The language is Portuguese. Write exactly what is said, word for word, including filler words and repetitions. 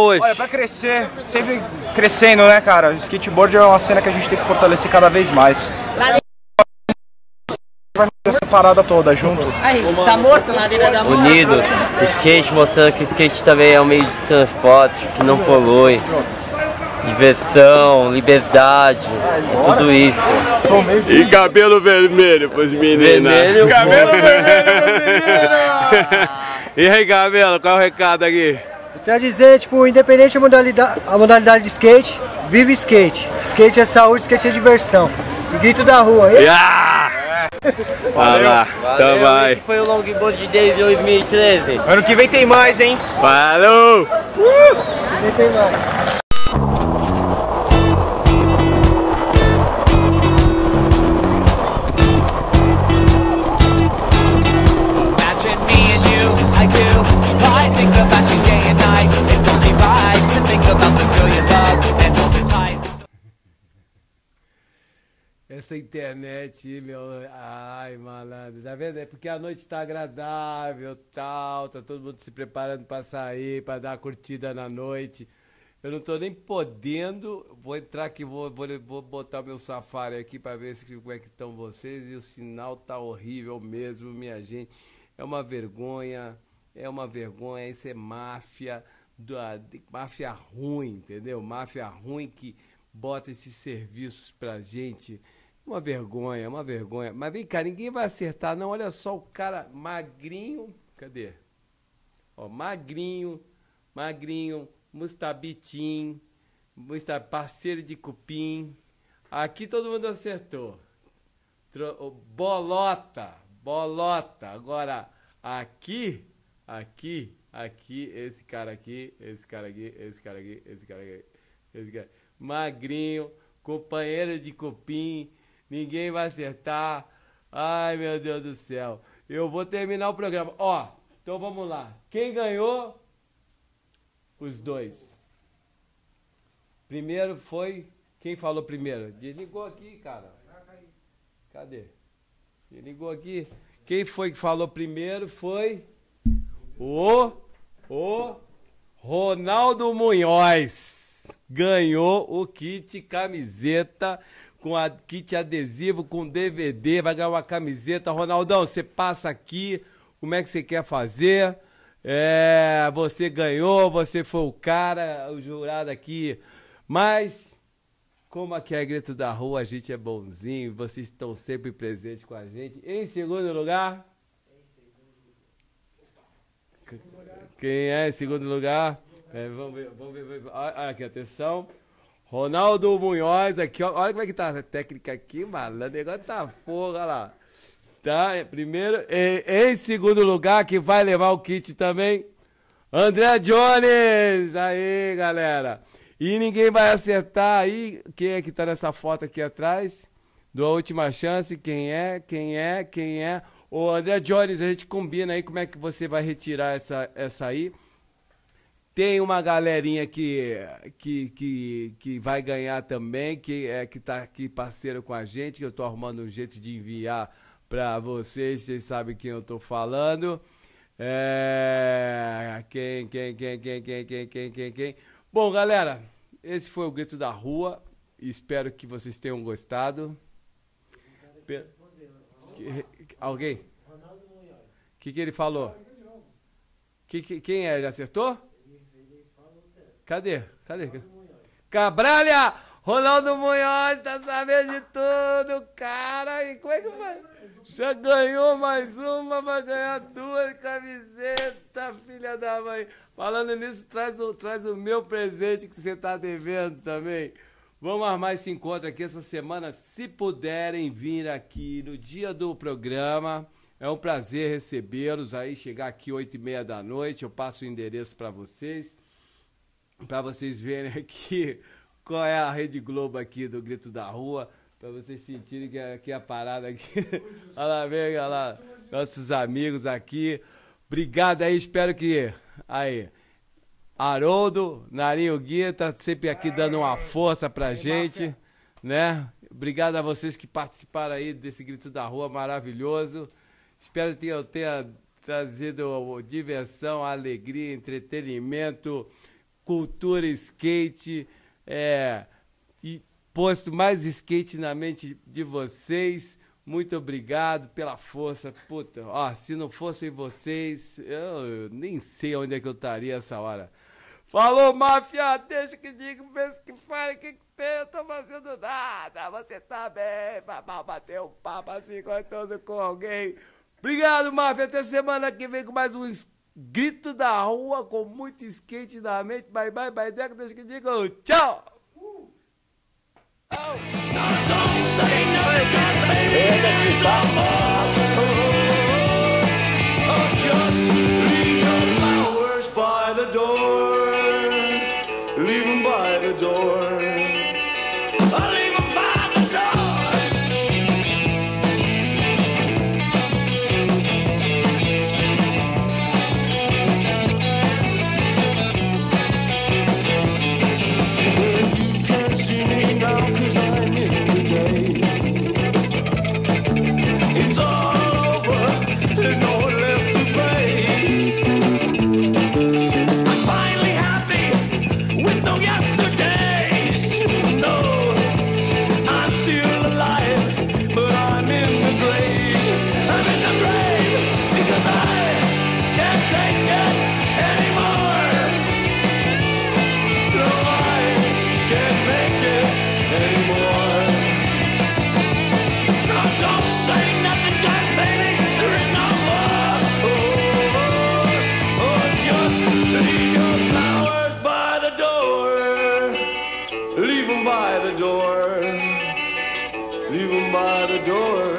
hoje? Olha, pra crescer, sempre crescendo, né, cara? O skateboard é uma cena que a gente tem que fortalecer cada vez mais. Vai fazer essa parada toda junto. Aí, tá morto na Ladeira da Morte. Unidos, skate mostrando que skate também é um meio de transporte, que não polui. Diversão, liberdade, é tudo isso. E cabelo vermelho pros meninos. Vermelho, cabelo vermelho pros meninos. E aí, cabelo, qual é o recado aqui? Quer dizer, tipo, independente da modalidade, a modalidade de skate, vive skate. Skate é saúde, skate é diversão. E grito da rua. Yeah! Vai lá, então vai. Esse foi o longboard de dois mil e treze. Ano que vem tem mais, hein? Falou! Uh! Tem mais. Essa internet, meu, ai malandro, tá vendo? É porque a noite tá agradável, tal, tá todo mundo se preparando pra sair, pra dar uma curtida na noite. Eu não tô nem podendo, vou entrar aqui, vou, vou, vou botar meu Safari aqui pra ver se, como é que estão vocês, e o sinal tá horrível mesmo, minha gente. É uma vergonha, é uma vergonha, isso é máfia, da, máfia ruim, entendeu? Máfia ruim que bota esses serviços pra gente. Uma vergonha, uma vergonha. Mas vem cá, ninguém vai acertar, não. Olha só o cara magrinho. Cadê? Ó, magrinho, magrinho, Mustabitim, Mustabi, parceiro de cupim. Aqui todo mundo acertou. Tro, bolota, bolota. Agora, aqui, aqui, aqui, esse cara aqui, esse cara aqui, esse cara aqui, esse cara aqui, esse cara. Magrinho, companheiro de cupim. Ninguém vai acertar. Ai, meu Deus do céu. Eu vou terminar o programa. Ó, então vamos lá. Quem ganhou? Os dois. Primeiro foi... Quem falou primeiro? Desligou aqui, cara. Cadê? Desligou aqui. Quem foi que falou primeiro foi... O... O... Ronaldo Munhoz. Ganhou o kit camiseta... com a kit adesivo, com D V D, vai ganhar uma camiseta. Ronaldão, você passa aqui, como é que você quer fazer? É, você ganhou, você foi o cara, o jurado aqui. Mas, como aqui é Grito da Rua, a gente é bonzinho, vocês estão sempre presentes com a gente. Em segundo lugar? Quem é em segundo lugar? É, vamos ver, vamos ver, vamos ver. Olha aqui, atenção. Ronaldo Munhoz aqui, ó, olha como é que tá a técnica aqui, mano, o negócio tá fogo, olha lá. Tá, primeiro, em, em segundo lugar, que vai levar o kit também, André Jones, aí, galera. E ninguém vai acertar aí, quem é que tá nessa foto aqui atrás, do A Última Chance, quem é, quem é, quem é. Ô, André Jones, a gente combina aí como é que você vai retirar essa, essa aí. Tem uma galerinha que, que, que, que vai ganhar também, que é que tá aqui parceiro com a gente, que eu tô arrumando um jeito de enviar para vocês, vocês sabem quem eu tô falando. É... Quem, quem, quem, quem, quem, quem, quem, quem, quem? Bom, galera, esse foi o Grito da Rua, espero que vocês tenham gostado. Pe... Que... Alguém? O que, que ele falou? Que, que, quem é? Ele acertou? Cadê? Cadê? Cabralha! Ronaldo Munhoz tá sabendo de tudo, cara! E como é que vai? Já ganhou mais uma, vai ganhar duas camisetas, filha da mãe. Falando nisso, traz o, traz o meu presente que você tá devendo também. Vamos armar esse encontro aqui essa semana, se puderem vir aqui no dia do programa. É um prazer recebê-los aí, chegar aqui oito e meia da noite, eu passo o endereço para vocês. Para vocês verem aqui qual é a Rede Globo aqui do Grito da Rua, para vocês sentirem que é, que é a parada aqui. Olha lá, vem, olha lá, nossos amigos aqui. Obrigado aí, espero que... Aí, Haroldo, Narinho Guia, tá sempre aqui dando uma força pra gente, né? Obrigado a vocês que participaram aí desse Grito da Rua maravilhoso. Espero que eu tenha trazido diversão, alegria, entretenimento, cultura skate, é, e posto mais skate na mente de vocês. Muito obrigado pela força. Puta, ó, se não fossem vocês, eu, eu nem sei onde é que eu estaria essa hora. Falou, máfia, deixa que diga, pensa que faz, que tem, eu tô fazendo nada, você tá bem, vai bater um papo assim gostoso com alguém. Obrigado, máfia, até semana que vem com mais um grito da rua com muito skate na mente. Bye, bye, bye, deco, deixa que diga, tchau! Uh. Oh. No, don't say no again, baby, oh, just leave your flowers by the door. Leave them by the door. I leave them by the door. Well, you can't see me now 'cause I'm in the day. It's all over, there's no one left to pay. I'm finally happy with no yesterdays. No, I'm still alive, but I'm in the grave. I'm in the grave because I can't take it anymore. No, I can't make it anymore. No, don't say nothing, God, baby, there is no more. Oh, oh, just leave your flowers by the door. Leave them by the door. Leave them by the door.